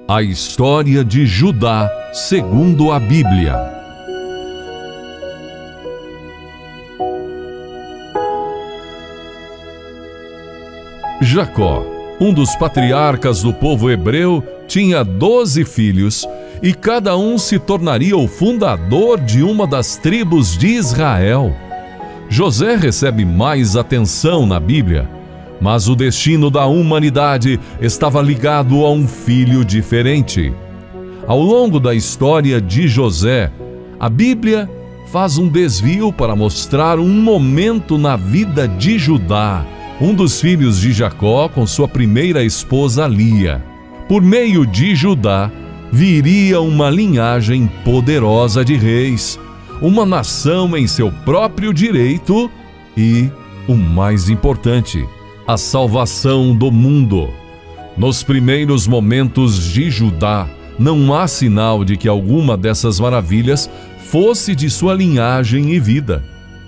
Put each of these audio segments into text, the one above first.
A história de Judá segundo a Bíblia. Jacó, um dos patriarcas do povo hebreu, tinha 12 filhos, e cada um se tornaria o fundador de uma das tribos de Israel. José recebe mais atenção na Bíblia, mas o destino da humanidade estava ligado a um filho diferente. Ao longo da história de José, a Bíblia faz um desvio para mostrar um momento na vida de Judá, um dos filhos de Jacó com sua primeira esposa Lia. Por meio de Judá, viria uma linhagem poderosa de reis, uma nação em seu próprio direito e, o mais importante, a salvação do mundo. Nos primeiros momentos de Judá, não há sinal de que alguma dessas maravilhas fosse de sua linhagem e vida.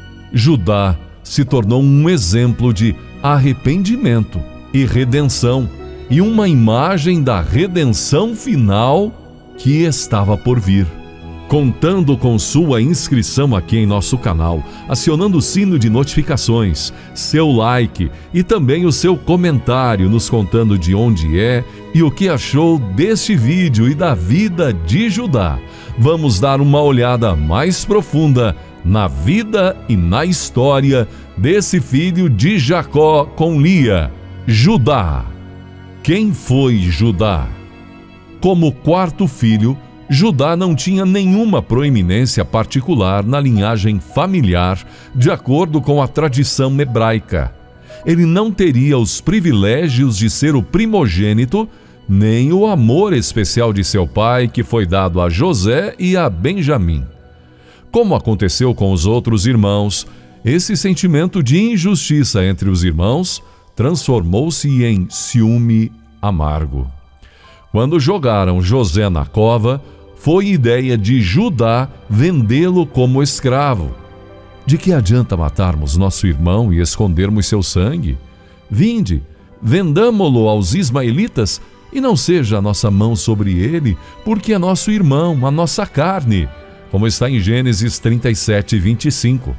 Judá se tornou um exemplo de arrependimento e redenção, e uma imagem da redenção final que estava por vir. Contando com sua inscrição aqui em nosso canal, acionando o sino de notificações, seu like e também o seu comentário nos contando de onde é e o que achou deste vídeo e da vida de Judá, vamos dar uma olhada mais profunda na vida e na história desse filho de Jacó com Lia, Judá. Quem foi Judá? Como quarto filho, Judá não tinha nenhuma proeminência particular na linhagem familiar, de acordo com a tradição hebraica. Ele não teria os privilégios de ser o primogênito, nem o amor especial de seu pai, que foi dado a José e a Benjamim. Como aconteceu com os outros irmãos, esse sentimento de injustiça entre os irmãos transformou-se em ciúme amargo. Quando jogaram José na cova, foi ideia de Judá vendê-lo como escravo. De que adianta matarmos nosso irmão e escondermos seu sangue? Vinde, vendamo-lo aos ismaelitas, e não seja a nossa mão sobre ele, porque é nosso irmão, a nossa carne, como está em Gênesis 37, 25.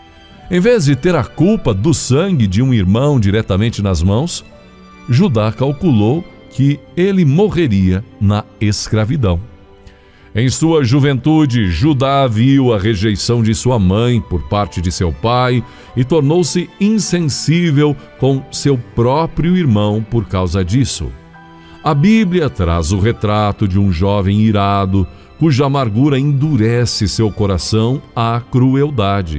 Em vez de ter a culpa do sangue de um irmão diretamente nas mãos, Judá calculou que ele morreria na escravidão. Em sua juventude, Judá viu a rejeição de sua mãe por parte de seu pai e tornou-se insensível com seu próprio irmão por causa disso. A Bíblia traz o retrato de um jovem irado, cuja amargura endurece seu coração à crueldade.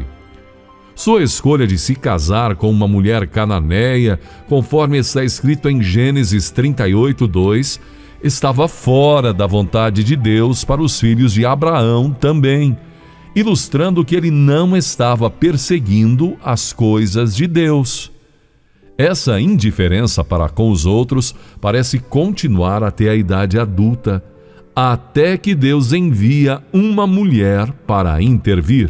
Sua escolha de se casar com uma mulher cananeia, conforme está escrito em Gênesis 38, 2, estava fora da vontade de Deus para os filhos de Abraão também, ilustrando que ele não estava perseguindo as coisas de Deus. Essa indiferença para com os outros parece continuar até a idade adulta, até que Deus envia uma mulher para intervir.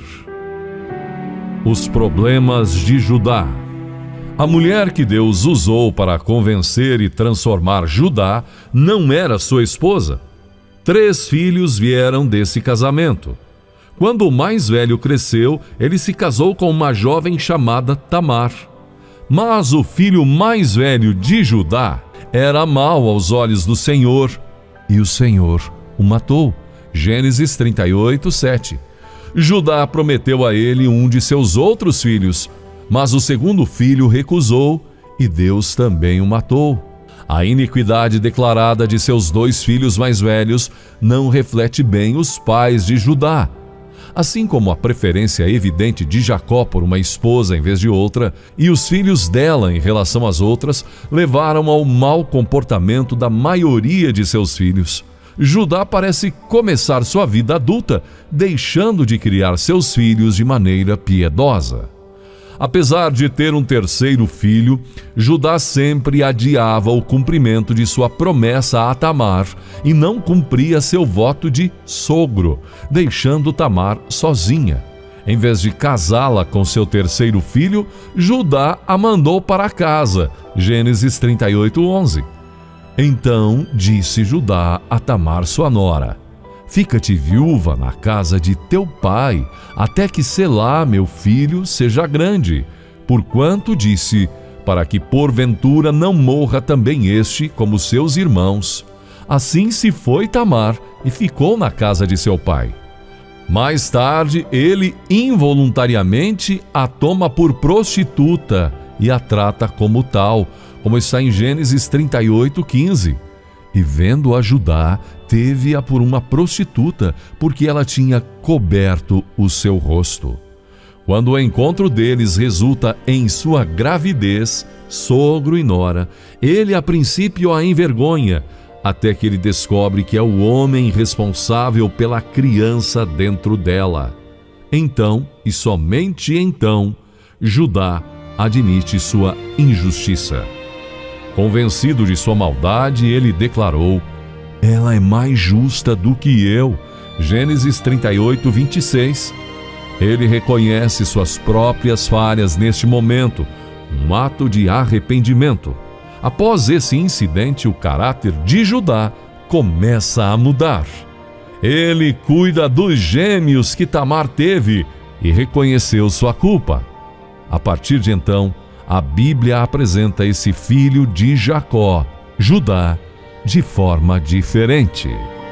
Os problemas de Judá. A mulher que Deus usou para convencer e transformar Judá não era sua esposa. 3 filhos vieram desse casamento. Quando o mais velho cresceu, ele se casou com uma jovem chamada Tamar. Mas o filho mais velho de Judá era mau aos olhos do Senhor, e o Senhor o matou. Gênesis 38, 7. Judá prometeu a ele um de seus outros filhos, mas o segundo filho recusou e Deus também o matou. A iniquidade declarada de seus 2 filhos mais velhos não reflete bem os pais de Judá. Assim como a preferência evidente de Jacó por uma esposa em vez de outra, e os filhos dela em relação às outras, levaram ao mau comportamento da maioria de seus filhos. Judá parece começar sua vida adulta, deixando de criar seus filhos de maneira piedosa. Apesar de ter um terceiro filho, Judá sempre adiava o cumprimento de sua promessa a Tamar e não cumpria seu voto de sogro, deixando Tamar sozinha. Em vez de casá-la com seu terceiro filho, Judá a mandou para casa. Gênesis 38, 11. Então disse Judá a Tamar sua nora: fica-te viúva na casa de teu pai, até que Selá, meu filho, seja grande. Porquanto disse, para que porventura não morra também este, como seus irmãos. Assim se foi Tamar e ficou na casa de seu pai. Mais tarde, ele involuntariamente a toma por prostituta e a trata como tal, como está em Gênesis 38:15. E vendo-a Judá, teve-a por uma prostituta, porque ela tinha coberto o seu rosto. Quando o encontro deles resulta em sua gravidez, sogro e nora, ele a princípio a envergonha, até que ele descobre que é o homem responsável pela criança dentro dela. Então, e somente então, Judá admite sua injustiça. Convencido de sua maldade, ele declarou: ela é mais justa do que eu. Gênesis 38:26. Ele reconhece suas próprias falhas neste momento, um ato de arrependimento. Após esse incidente, o caráter de Judá começa a mudar. Ele cuida dos gêmeos que Tamar teve e reconheceu sua culpa. A partir de então, a Bíblia apresenta esse filho de Jacó, Judá, de forma diferente.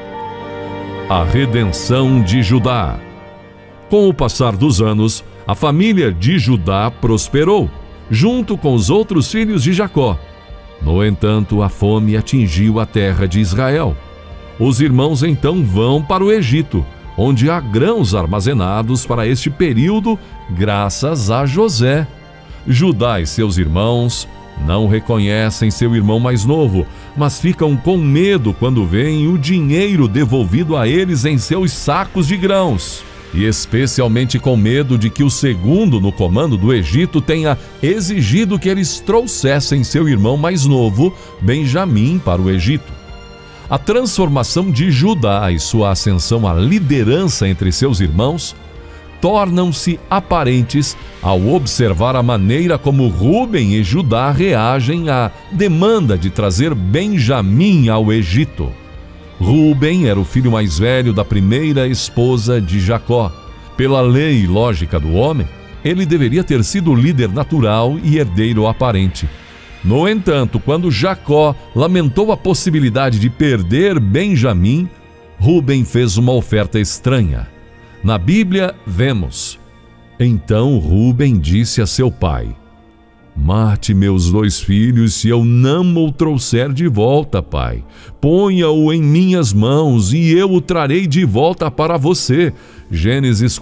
A redenção de Judá. Com o passar dos anos, a família de Judá prosperou, junto com os outros filhos de Jacó. No entanto, a fome atingiu a terra de Israel. Os irmãos então vão para o Egito, onde há grãos armazenados para este período, graças a José. Judá e seus irmãos não reconhecem seu irmão mais novo, mas ficam com medo quando veem o dinheiro devolvido a eles em seus sacos de grãos. E especialmente com medo de que o segundo no comando do Egito tenha exigido que eles trouxessem seu irmão mais novo, Benjamim, para o Egito. A transformação de Judá e sua ascensão à liderança entre seus irmãos tornam-se aparentes ao observar a maneira como Rúben e Judá reagem à demanda de trazer Benjamim ao Egito. Rúben era o filho mais velho da primeira esposa de Jacó. Pela lei e lógica do homem, ele deveria ter sido o líder natural e herdeiro aparente. No entanto, quando Jacó lamentou a possibilidade de perder Benjamim, Rúben fez uma oferta estranha. Na Bíblia, vemos: então Rúben disse a seu pai: mate meus 2 filhos se eu não o trouxer de volta, pai. Ponha-o em minhas mãos e eu o trarei de volta para você. Gênesis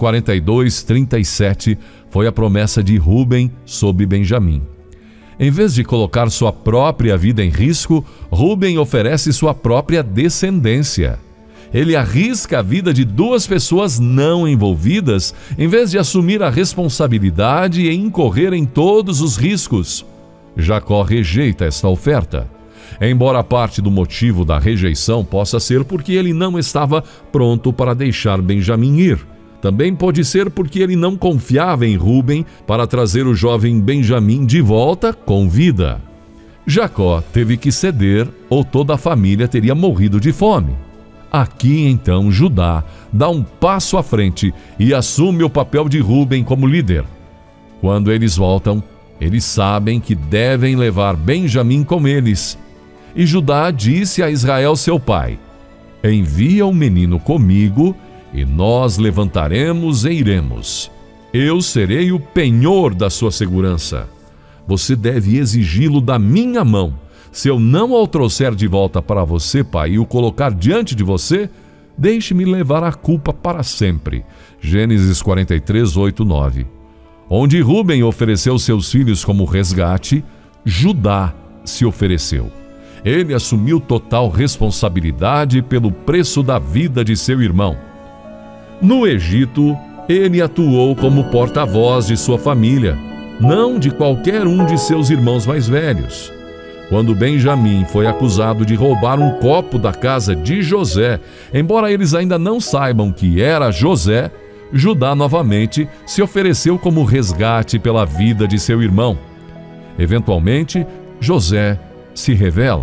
42:37 foi a promessa de Rúben sobre Benjamim. Em vez de colocar sua própria vida em risco, Rúben oferece sua própria descendência. Ele arrisca a vida de 2 pessoas não envolvidas, em vez de assumir a responsabilidade e incorrer em todos os riscos. Jacó rejeita esta oferta. Embora parte do motivo da rejeição possa ser porque ele não estava pronto para deixar Benjamim ir. Também pode ser porque ele não confiava em Rúben para trazer o jovem Benjamim de volta com vida. Jacó teve que ceder ou toda a família teria morrido de fome. Aqui então Judá dá um passo à frente e assume o papel de Rúben como líder. Quando eles voltam, eles sabem que devem levar Benjamim com eles. E Judá disse a Israel seu pai: envia o menino comigo e nós levantaremos e iremos. Eu serei o penhor da sua segurança. Você deve exigi-lo da minha mão. Se eu não o trouxer de volta para você, pai, e o colocar diante de você, deixe-me levar a culpa para sempre. Gênesis 43:8-9. Onde Rúben ofereceu seus filhos como resgate, Judá se ofereceu. Ele assumiu total responsabilidade pelo preço da vida de seu irmão. No Egito, ele atuou como porta-voz de sua família, não de qualquer um de seus irmãos mais velhos. Quando Benjamim foi acusado de roubar um copo da casa de José, embora eles ainda não saibam que era José, Judá novamente se ofereceu como resgate pela vida de seu irmão. Eventualmente, José se revela.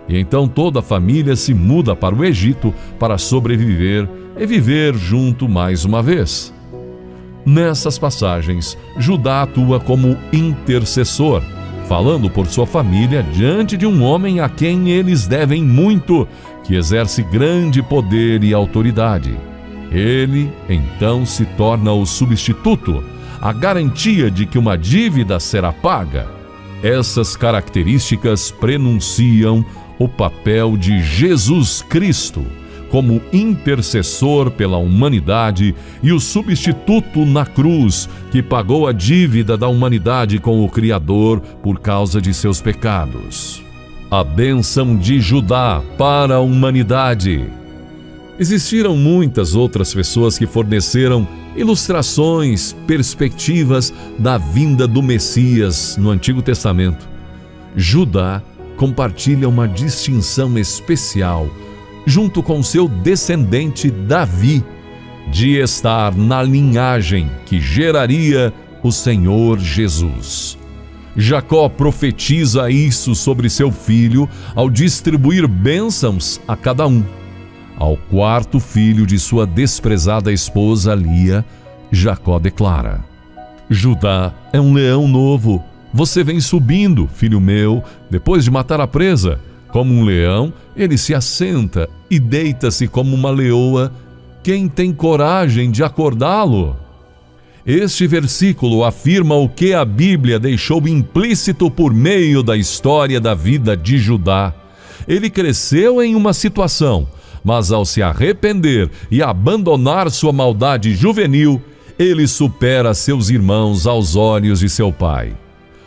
E então toda a família se muda para o Egito para sobreviver e viver junto mais uma vez. Nessas passagens, Judá atua como intercessor, falando por sua família diante de um homem a quem eles devem muito, que exerce grande poder e autoridade. Ele, então, se torna o substituto, a garantia de que uma dívida será paga. Essas características prenunciam o papel de Jesus Cristo como intercessor pela humanidade e o substituto na cruz que pagou a dívida da humanidade com o Criador por causa de seus pecados. A bênção de Judá para a humanidade. Existiram muitas outras pessoas que forneceram ilustrações, perspectivas da vinda do Messias no Antigo Testamento. Judá compartilha uma distinção especial, junto com seu descendente Davi, de estar na linhagem que geraria o Senhor Jesus. Jacó profetiza isso sobre seu filho ao distribuir bênçãos a cada um. Ao quarto filho de sua desprezada esposa Lia, Jacó declara: Judá é um leão novo. Você vem subindo, filho meu, depois de matar a presa. Como um leão, ele se assenta e deita-se como uma leoa. Quem tem coragem de acordá-lo? Este versículo afirma o que a Bíblia deixou implícito por meio da história da vida de Judá. Ele cresceu em uma situação, mas ao se arrepender e abandonar sua maldade juvenil, ele supera seus irmãos aos olhos de seu pai.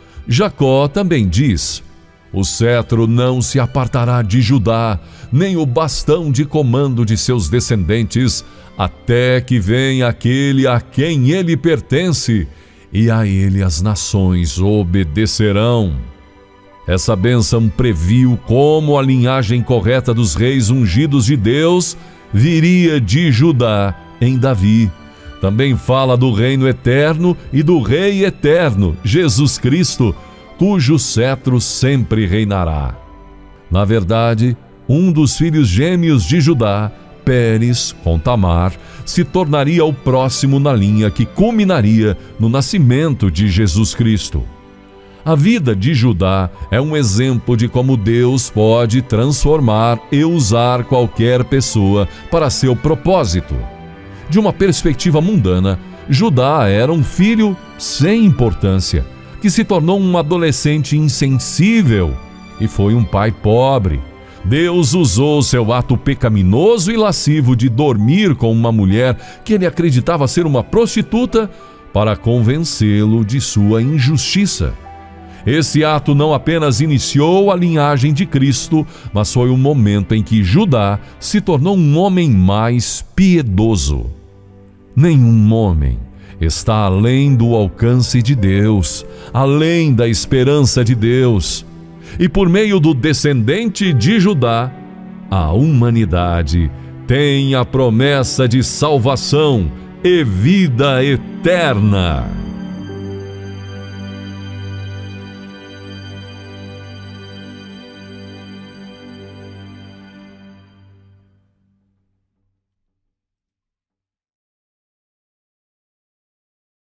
Jacó também diz: o cetro não se apartará de Judá, nem o bastão de comando de seus descendentes, até que venha aquele a quem ele pertence, e a ele as nações obedecerão. Essa bênção previu como a linhagem correta dos reis ungidos de Deus viria de Judá em Davi. Também fala do reino eterno e do Rei eterno, Jesus Cristo, cujo cetro sempre reinará. Na verdade, um dos filhos gêmeos de Judá, Pérez, com Tamar, se tornaria o próximo na linha que culminaria no nascimento de Jesus Cristo. A vida de Judá é um exemplo de como Deus pode transformar e usar qualquer pessoa para seu propósito. De uma perspectiva mundana, Judá era um filho sem importância, que se tornou um adolescente insensível e foi um pai pobre. Deus usou seu ato pecaminoso e lascivo de dormir com uma mulher que ele acreditava ser uma prostituta para convencê-lo de sua injustiça. Esse ato não apenas iniciou a linhagem de Cristo, mas foi o momento em que Judá se tornou um homem mais piedoso. Nenhum homem está além do alcance de Deus, além da esperança de Deus. E por meio do descendente de Judá, a humanidade tem a promessa de salvação e vida eterna.